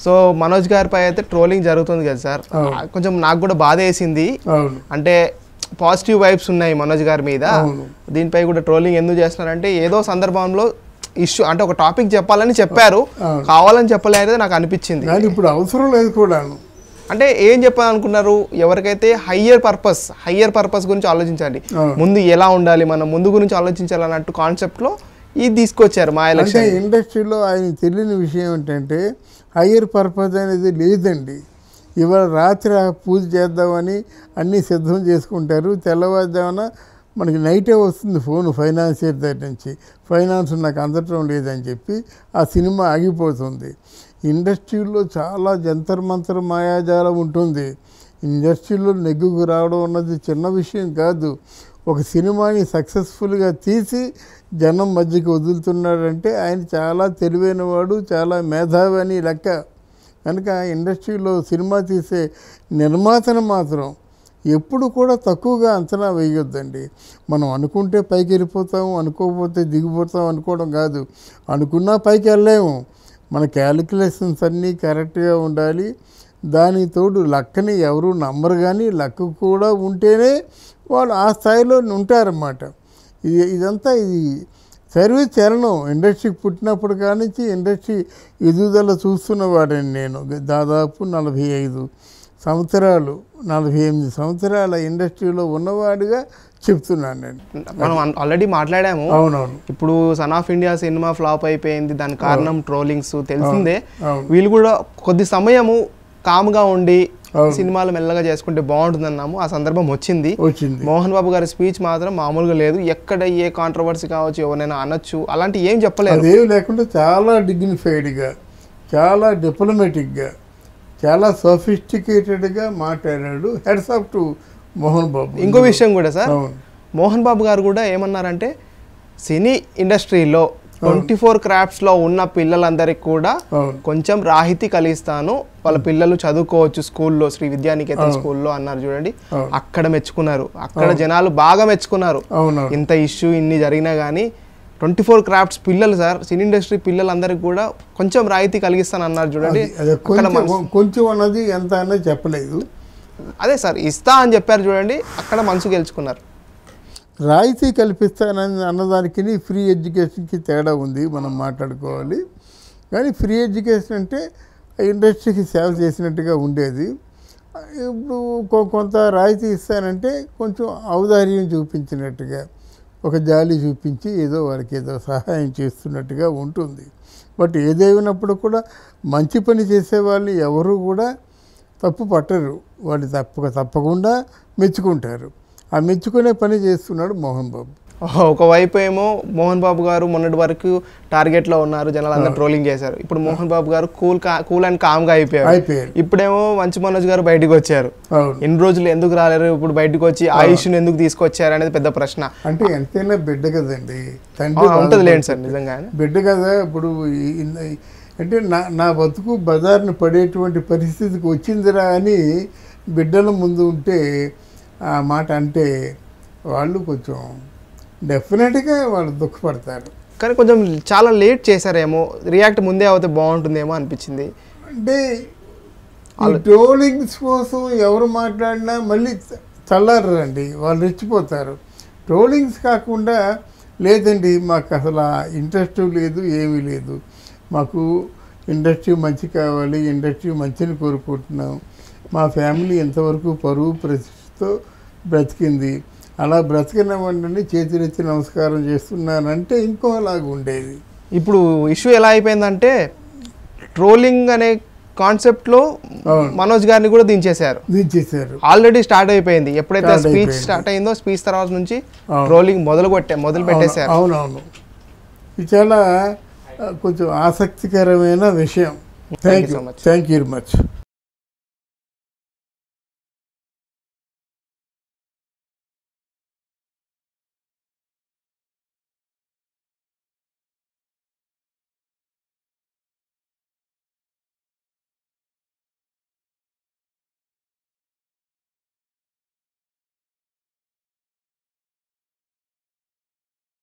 So Manoj గారిపై అయితే trolling జరుగుతుంది కదా సార్, కొంచెం నాకు కూడా బాధ వేసింది. అంటే పాజిటివ్ వైబ్స్ ఉన్నాయి మనోజ్ గారి మీద, దీనిపై కూడా ట్రోలింగ్ ఎందుకు చేస్తున్నారంటే ఏదో సందర్భంలో ఇష్యూ అంటే ఒక టాపిక్ చెప్పాలని చెప్పారు, కావాలని చెప్పలేదు నాకు అనిపించింది. ఇప్పుడు అవసరం లేదు కూడా. అంటే ఏం చెప్పాలనుకున్నారు, ఎవరికైతే హయ్యర్ పర్పస్ గురించి ఆలోచించండి, ముందు ఎలా ఉండాలి మనం ముందు గురించి ఆలోచించాలి అన్నట్టు కాన్సెప్ట్లో ఇది తీసుకొచ్చారు మా ఎలక్షన్. ఇండస్ట్రీలో ఆయన తెలియని విషయం ఏంటంటే హయ్యర్ పర్పస్ అనేది లేదండి. ఇవాళ రాత్రి పూజ చేద్దామని అన్నీ సిద్ధం చేసుకుంటారు, తెల్లవారుజామున మనకి నైటే వస్తుంది ఫోన్ ఫైనాన్షియర్ దగ్గర నుంచి, ఫైనాన్స్ నాకు అందటం లేదని చెప్పి ఆ సినిమా ఆగిపోతుంది. ఇండస్ట్రీలో చాలా జంతర్ మంతర్ మాయాజాలం ఉంటుంది. ఇండస్ట్రీలో నెగ్గుకు రావడం అన్నది చిన్న విషయం కాదు. ఒక సినిమాని సక్సెస్ఫుల్గా తీసి జనం మధ్యకి వదులుతున్నాడంటే ఆయన చాలా తెలివైన వాడు, చాలా మేధావి అని లెక్క. కనుక ఇండస్ట్రీలో సినిమా తీసే నిర్మాతను మాత్రం ఎప్పుడు కూడా తక్కువగా అంచనా వేయొద్దండి. మనం అనుకుంటే పైకి వెళ్ళిపోతాము, అనుకోకపోతే దిగిపోతాం అనుకోవడం కాదు. అనుకున్నా పైకి వెళ్ళలేము. మన క్యాలిక్యులేషన్స్ అన్నీ కరెక్ట్గా ఉండాలి. దానికి తోడు లక్కని ఎవరు నమ్మరు, కానీ లక్ కూడా ఉంటేనే వాళ్ళు ఆ స్థాయిలో ఉంటారన్నమాట. ఇదంతా ఇది సర్వీస్ చరణం. ఇండస్ట్రీకి పుట్టినప్పుడు కానించి ఇండస్ట్రీ ఎదుగుదల చూస్తున్నవాడని నేను. దాదాపు 45 సంవత్సరాలు 48 సంవత్సరాల ఇండస్ట్రీలో ఉన్నవాడిగా చెప్తున్నాను నేను. మనం ఆల్రెడీ మాట్లాడాము. అవునవును. ఇప్పుడు Son of India cinema flop అయిపోయింది, దాని కారణం ట్రోలింగ్స్ తెలిసిందే. వీళ్ళు కూడా కొద్ది సమయము కామ్గా ఉండి సినిమాలు మెల్లగా చేసుకుంటే బాగుంటుంది అన్నాము. ఆ సందర్భం వచ్చింది. మోహన్ బాబు గారి స్పీచ్ మాత్రం మామూలుగా లేదు. ఎక్కడ ఏ కాంట్రవర్సీ కావచ్చు, ఎవరైనా అనొచ్చు, అలాంటి ఏం చెప్పలేదు. అదేమి లేకుండా చాలా డిగ్నిఫైడ్గా, చాలా డిప్లొమాటిక్గా, చాలా సోఫిస్టికేటెడ్గా మాట్లాడాడు. Hats off to Mohan Babu. ఇంకో విషయం కూడా సార్, మోహన్ బాబు గారు కూడా ఏమన్నారంటే సినీ ఇండస్ట్రీలో 24 క్రాఫ్ట్స్లో ఉన్న పిల్లలందరికీ కూడా కొంచెం రాహితీ కలిగిస్తాను, వాళ్ళ పిల్లలు చదువుకోవచ్చు స్కూల్లో, శ్రీ విద్యానికేతన్ స్కూల్లో అన్నారు. చూడండి, అక్కడ మెచ్చుకున్నారు, అక్కడ జనాలు బాగా మెచ్చుకున్నారు. ఇంత ఇష్యూ ఇన్ని జరిగినా కానీ 24 క్రాఫ్ట్స్ పిల్లలు సార్, సినీ ఇండస్ట్రీ పిల్లలందరికీ కూడా కొంచెం రాయితీ కలిగిస్తాను అన్నారు. చూడండి, కొంచెం అన్నది ఎంత అన్నది చెప్పలేదు. అదే సార్ ఇస్తా అని చెప్పారు. చూడండి, అక్కడ మనసు గెలుచుకున్నారు. రాయితీ కల్పిస్తానని అన్నదానికి ఫ్రీ ఎడ్యుకేషన్కి తేడా ఉంది, మనం మాట్లాడుకోవాలి. కానీ ఫ్రీ ఎడ్యుకేషన్ అంటే ఇండస్ట్రీకి సేవ చేసినట్టుగా ఉండేది. ఇప్పుడు కొంత రాయితీ ఇస్తానంటే కొంచెం ఔదార్యం చూపించినట్టుగా, ఒక జాలి చూపించి ఏదో వారికి ఏదో సహాయం చేస్తున్నట్టుగా ఉంటుంది. బట్ ఏదేమైనప్పుడు కూడా మంచి పని చేసే వాళ్ళని ఎవరు కూడా తప్పు పట్టరు, వాళ్ళు తప్పకుండా మెచ్చుకుంటారు. ఆ మెచ్చుకునే పని చేస్తున్నాడు మోహన్ బాబు. ఒకవైపు ఏమో మోహన్ బాబు గారు మొన్నటి వరకు టార్గెట్లో ఉన్నారు, జనాలందరూ ట్రోలింగ్ చేశారు. ఇప్పుడు మోహన్ బాబు గారు కూల్ అండ్ కామ్గా అయిపోయారు. ఇప్పుడేమో మంచు మనోజ్ గారు బయటకు వచ్చారు. ఎన్ని రోజులు ఎందుకు రాలేరు, ఇప్పుడు బయటకు వచ్చి ఆ ఇష్యూని ఎందుకు తీసుకొచ్చారు అనేది పెద్ద ప్రశ్న. అంటే ఎంతైనా బిడ్డ కదండి, ఉంటుంది లేండి సార్, నిజంగా బిడ్డ కదా. ఇప్పుడు అంటే నా బతుకు బజార్ని పడేటువంటి పరిస్థితికి వచ్చిందిరా అని బిడ్డల ముందు ఉంటే ఆ మాట అంటే వాళ్ళు కొంచెం డెఫినెట్గా వాళ్ళు దుఃఖపడతారు. కానీ కొంచెం చాలా లేట్ చేశారేమో, రియాక్ట్ ముందే అవుతే బాగుంటుందేమో అనిపించింది. అంటే ఈ ట్రోలింగ్స్ కోసం ఎవరు మాట్లాడినా మళ్ళీ చల్లారండి, వాళ్ళు రెచ్చిపోతారు. ట్రోలింగ్స్ కాకుండా లేదండి మాకు అసలు ఇంట్రెస్ట్ లేదు, ఏమీ లేదు, మాకు ఇండస్ట్రీ మంచి కావాలి, ఇండస్ట్రీ మంచిని కోరుకుంటున్నాం, మా ఫ్యామిలీ ఎంతవరకు పరువు ప్రతిష్టతో బ్రతికింది, అలా బ్రతికినవండి చేతులెత్తి నమస్కారం చేస్తున్నానంటే ఇంకోలాగా ఉండేది. ఇప్పుడు ఇష్యూ ఎలా అయిపోయిందంటే ట్రోలింగ్ అనే కాన్సెప్ట్లో మనోజ్ గారిని కూడా దించేశారు. ఆల్రెడీ స్టార్ట్ అయిపోయింది. ఎప్పుడైతే స్పీచ్ స్టార్ట్ అయిందో స్పీచ్ తర్వాత నుంచి ట్రోలింగ్ మొదలు పెట్టేశారు. అవునవును, ఇది చాలా కొంచెం ఆసక్తికరమైన విషయం. Thank you very much.